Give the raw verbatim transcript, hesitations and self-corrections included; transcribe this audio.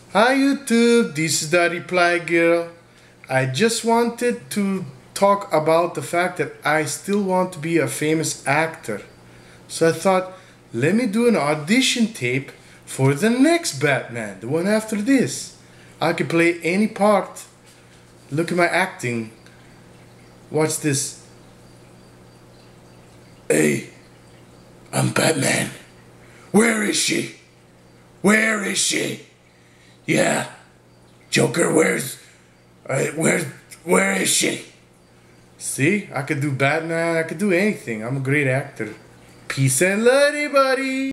Hi YouTube, this is the Reply Girl. I just wanted to talk about the fact that I still want to be a famous actor. So I thought, let me do an audition tape for the next Batman, the one after this. I could play any part. Look at my acting. Watch this. Hey, I'm Batman. Where is she? Where is she? Yeah, Joker, where's, uh, where, where is she? See, I could do Batman, I could do anything. I'm a great actor. Peace and love, buddy.